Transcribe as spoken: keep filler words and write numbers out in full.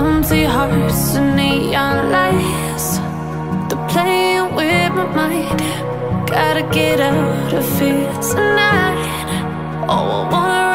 Empty hearts and neon lights, they're playing with my mind. Gotta get out of here tonight. Oh, I wanna